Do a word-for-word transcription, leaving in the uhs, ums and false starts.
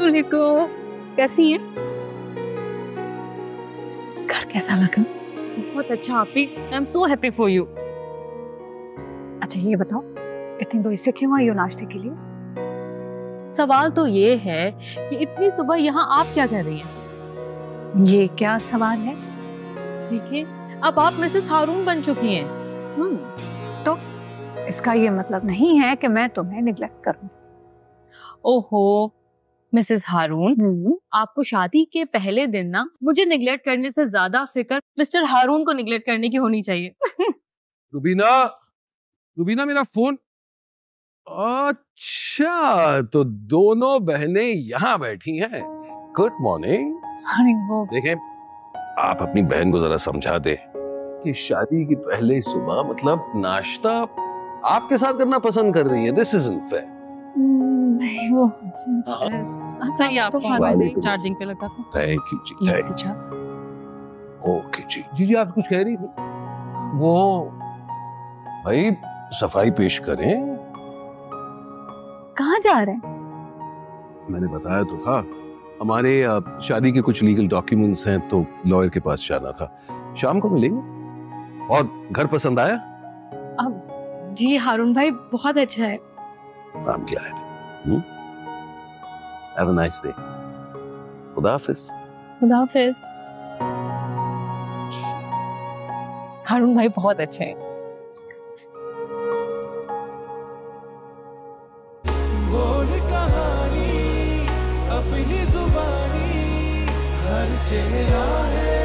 अस्सलाम वालेकुम, कैसी हैं? घर कैसा लगा? बहुत अच्छा आपी, I am so happy for you. अच्छा ये बताओ, इतनी दूर से क्यों आई हो नाश्ते के लिए? सवाल तो ये है कि इतनी सुबह यहाँ आप क्या कर रही हैं? ये क्या सवाल है? देखिए, अब आप मिसेस हारून बन चुकी हैं। हम्म, तो इसका ये मतलब नहीं है कि मैं तुम्हें निग्लेक्ट करूं। ओहो मिसेस हारून, हम्म, आपको शादी के पहले दिन ना मुझे निगलेक्ट करने से ज्यादा फिक्र मिस्टर हारून को निगलेक्ट करने की होनी चाहिए। रुबीना, रुबीना मेरा फोन। अच्छा, तो दोनों बहनें यहाँ बैठी हैं। Good morning. मॉर्निंग। वो देखें, आप अपनी बहन को जरा समझा दे कि शादी की पहले सुबह मतलब नाश्ता आपके साथ करना पसंद कर रही है। This isn't fair. नहीं, वो सही आपको चार्जिंग पे लगा था। थैंक यू जी, थैंक यू। ओके जी जी जी आप कुछ कह रही थी? वो भाई सफाई पेश करें। कहाँ जा रहे हैं? मैंने बताया तो था, हमारे अ, शादी के कुछ लीगल डॉक्यूमेंट्स हैं तो लॉयर के पास जाना था। शाम को मिलेंगे। और घर पसंद आया? अब जी हारून भाई बहुत अच्छा है। I'm glad. Hmm? Have a nice day. खुदा हाफिज। खुदा हाफिज। हारून भाई बहुत अच्छे हैं। बोल कहानी अपनी जुबानी, हर चेहरा है